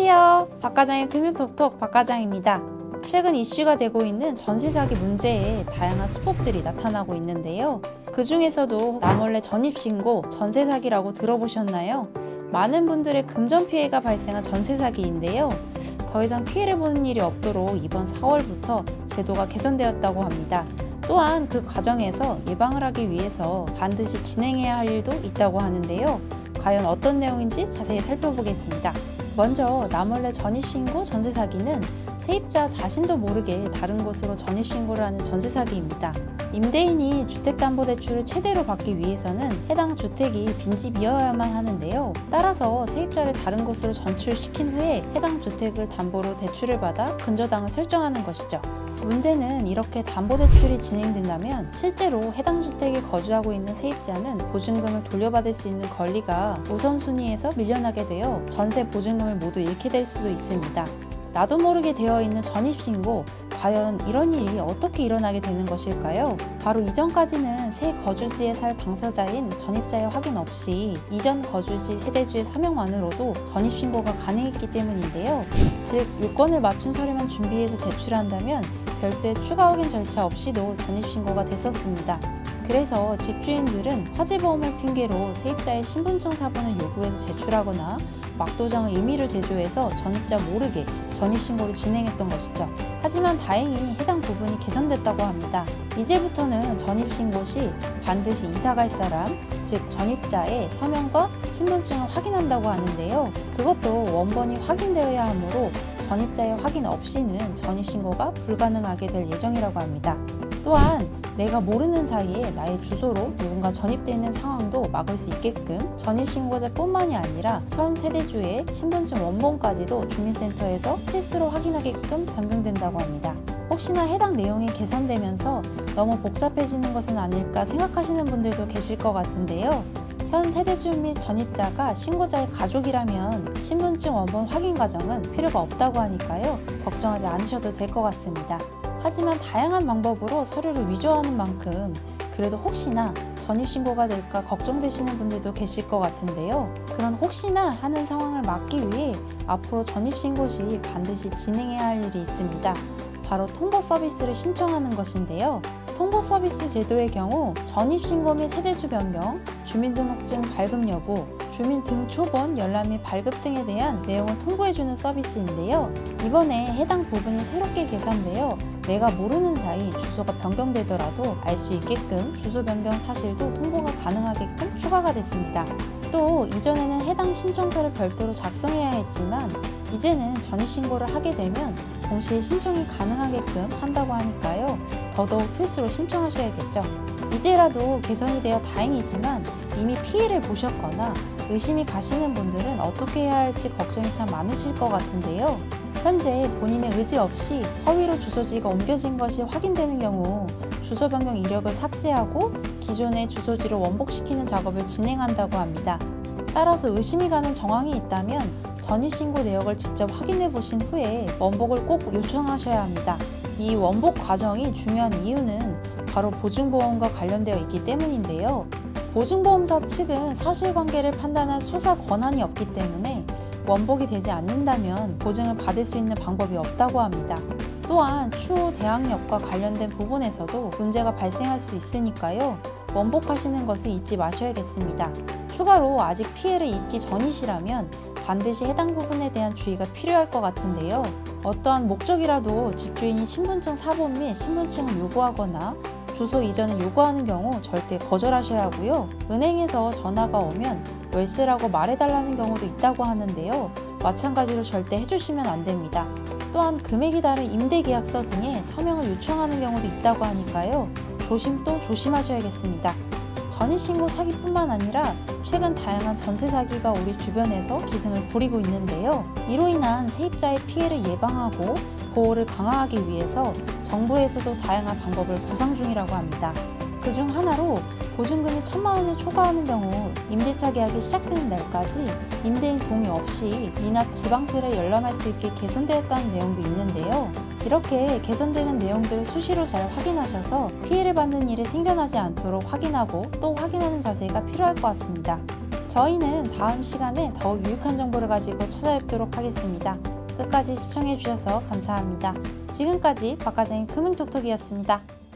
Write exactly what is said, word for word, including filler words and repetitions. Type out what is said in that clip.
안녕하세요. 박과장의 금융톡톡 박과장입니다. 최근 이슈가 되고 있는 전세 사기 문제에 다양한 수법들이 나타나고 있는데요. 그 중에서도 나몰래 전입신고, 전세 사기라고 들어보셨나요? 많은 분들의 금전 피해가 발생한 전세 사기인데요. 더 이상 피해를 보는 일이 없도록 이번 사월부터 제도가 개선되었다고 합니다. 또한 그 과정에서 예방을 하기 위해서 반드시 진행해야 할 일도 있다고 하는데요. 과연 어떤 내용인지 자세히 살펴보겠습니다. 먼저 나몰래 전입신고 전세 사기는 세입자 자신도 모르게 다른 곳으로 전입신고를 하는 전세 사기입니다. 임대인이 주택담보대출을 최대로 받기 위해서는 해당 주택이 빈집이어야만 하는데요. 따라서 세입자를 다른 곳으로 전출시킨 후에 해당 주택을 담보로 대출을 받아 근저당을 설정하는 것이죠. 문제는 이렇게 담보대출이 진행된다면 실제로 해당 주택에 거주하고 있는 세입자는 보증금을 돌려받을 수 있는 권리가 우선순위에서 밀려나게 되어 전세 보증금을 모두 잃게 될 수도 있습니다. 나도 모르게 되어 있는 전입신고, 과연 이런 일이 어떻게 일어나게 되는 것일까요? 바로 이전까지는 새 거주지에 살 당사자인 전입자의 확인 없이 이전 거주지 세대주의 서명만으로도 전입신고가 가능했기 때문인데요. 즉, 요건을 맞춘 서류만 준비해서 제출한다면 별도의 추가 확인 절차 없이도 전입신고가 됐었습니다. 그래서 집주인들은 화재보험을 핑계로 세입자의 신분증 사본을 요구해서 제출하거나 막도장의 임의를 제조해서 전입자 모르게 전입신고를 진행했던 것이죠. 하지만 다행히 해당 부분이 개선됐다고 합니다. 이제부터는 전입신고 시 반드시 이사갈 사람, 즉 전입자의 서명과 신분증을 확인한다고 하는데요. 그것도 원본이 확인되어야 하므로 전입자의 확인 없이는 전입신고가 불가능하게 될 예정이라고 합니다. 또한 내가 모르는 사이에 나의 주소로 누군가 전입되어 있는 상황도 막을 수 있게끔 전입신고자뿐만이 아니라 현 세대주의 신분증 원본까지도 주민센터에서 필수로 확인하게끔 변경된다고 합니다. 혹시나 해당 내용이 개선되면서 너무 복잡해지는 것은 아닐까 생각하시는 분들도 계실 것 같은데요. 현 세대주 및 전입자가 신고자의 가족이라면 신분증 원본 확인 과정은 필요가 없다고 하니까요. 걱정하지 않으셔도 될 것 같습니다. 하지만 다양한 방법으로 서류를 위조하는 만큼 그래도 혹시나 전입신고가 될까 걱정되시는 분들도 계실 것 같은데요. 그런 혹시나 하는 상황을 막기 위해 앞으로 전입신고 시 반드시 진행해야 할 일이 있습니다. 바로 통보 서비스를 신청하는 것인데요. 통보 서비스 제도의 경우 전입신고 및 세대주 변경, 주민등록증 발급 여부, 주민 등초본 열람 및 발급 등에 대한 내용을 통보해주는 서비스인데요. 이번에 해당 부분이 새롭게 개선되어 내가 모르는 사이 주소가 변경되더라도 알 수 있게끔 주소 변경 사실도 통보가 가능하게끔 추가가 됐습니다. 또 이전에는 해당 신청서를 별도로 작성해야 했지만 이제는 전입신고를 하게 되면 동시에 신청이 가능하게끔 한다고 하니까요. 더더욱 필수로 신청하셔야겠죠. 이제라도 개선이 되어 다행이지만 이미 피해를 보셨거나 의심이 가시는 분들은 어떻게 해야 할지 걱정이 참 많으실 것 같은데요. 현재 본인의 의지 없이 허위로 주소지가 옮겨진 것이 확인되는 경우 주소 변경 이력을 삭제하고 기존의 주소지로 원복시키는 작업을 진행한다고 합니다. 따라서 의심이 가는 정황이 있다면 전입신고 내역을 직접 확인해 보신 후에 원복을 꼭 요청하셔야 합니다. 이 원복 과정이 중요한 이유는 바로 보증보험과 관련되어 있기 때문인데요. 보증보험사 측은 사실관계를 판단할 수사 권한이 없기 때문에 원복이 되지 않는다면 보증을 받을 수 있는 방법이 없다고 합니다. 또한 추후 대항력과 관련된 부분에서도 문제가 발생할 수 있으니까요. 원복하시는 것을 잊지 마셔야겠습니다. 추가로 아직 피해를 입기 전이시라면 반드시 해당 부분에 대한 주의가 필요할 것 같은데요. 어떠한 목적이라도 집주인이 신분증 사본 및 신분증을 요구하거나 주소 이전을 요구하는 경우 절대 거절하셔야 하고요. 은행에서 전화가 오면 월세라고 말해달라는 경우도 있다고 하는데요. 마찬가지로 절대 해주시면 안 됩니다. 또한 금액이 다른 임대계약서 등에 서명을 요청하는 경우도 있다고 하니까요. 조심 또 조심하셔야겠습니다. 전입신고 사기뿐만 아니라 최근 다양한 전세 사기가 우리 주변에서 기승을 부리고 있는데요. 이로 인한 세입자의 피해를 예방하고 보호를 강화하기 위해서 정부에서도 다양한 방법을 구상 중이라고 합니다. 그중 하나로 보증금이 천만 원을 초과하는 경우 임대차 계약이 시작되는 날까지 임대인 동의 없이 미납 지방세를 열람할 수 있게 개선되었다는 내용도 있는데요. 이렇게 개선되는 내용들을 수시로 잘 확인하셔서 피해를 받는 일이 생겨나지 않도록 확인하고 또 확인하는 자세가 필요할 것 같습니다. 저희는 다음 시간에 더 유익한 정보를 가지고 찾아뵙도록 하겠습니다. 끝까지 시청해주셔서 감사합니다. 지금까지 박과장의 금융톡톡이었습니다.